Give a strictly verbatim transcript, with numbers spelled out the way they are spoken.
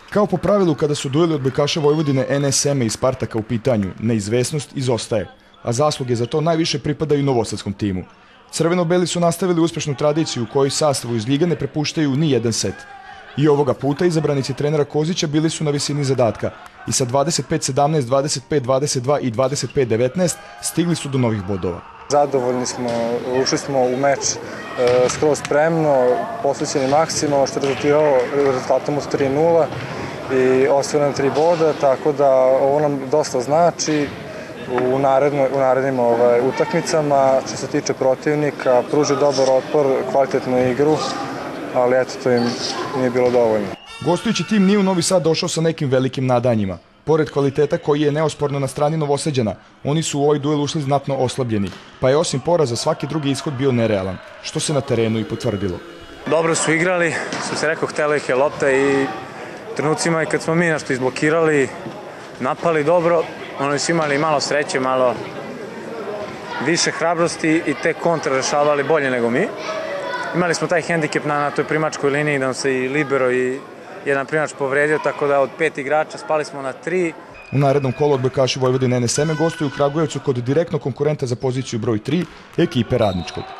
Kao po pravilu kada su dueli odbojkaša Vojvodine, N S M-a i Spartaka u pitanju, neizvesnost izostaje, a zasluge za to najviše pripadaju novosadskom timu. Crveno-beli su nastavili uspešnu tradiciju u kojoj sastavu iz Lige ne prepuštaju ni jedan set. I ovoga puta izabranici trenera Kozića bili su na visini zadatka i sa dvadeset pet sedamnaest, dvadeset pet dvadeset dva i dvadeset pet devetnaest stigli su do novih bodova. Zadovoljni smo, ušli smo u meč e, skroz spremno, posvećeni maksimalno, što je rezultiralo rezultatom od tri nula i osvojeno tri boda, tako da ovo nam dosta znači u, naredno, u narednim ovaj, utakmicama. Što se tiče protivnika, pruži dobar otpor, kvalitetnu igru, ali eto, to im nije bilo dovoljno. Gostujući tim nije u Novi Sad došao sa nekim velikim nadanjima. Pored kvaliteta koji je neosporno na strani Novosađana, oni su u ovaj duel ušli znatno oslabljeni, pa je osim poraza svaki drugi ishod bio nerealan, što se na terenu i potvrdilo. Dobro su igrali, su se rekao, htela ih je lopta i trenucima i kad smo mi nešto izblokirali, napali dobro, oni su imali malo sreće, malo više hrabrosti i te kontra rešavali bolje nego mi. Imali smo taj hendikep na, na toj primačkoj liniji da nam se i libero i jedan primač povredio, tako da od pet igrača spali smo na tri. U narednom kolu odbojkaši Vojvodine N S M gostuju u Kragujevcu kod direktnog konkurenta za poziciju broj tri, ekipe Radničkog.